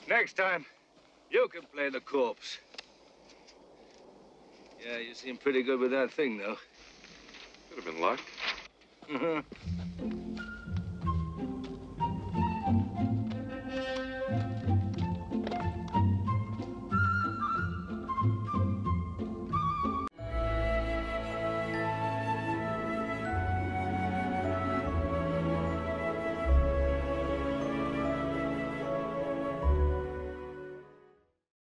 Next time, you can play the corpse. Yeah, you seem pretty good with that thing, though. Could have been luck. Mm-hmm.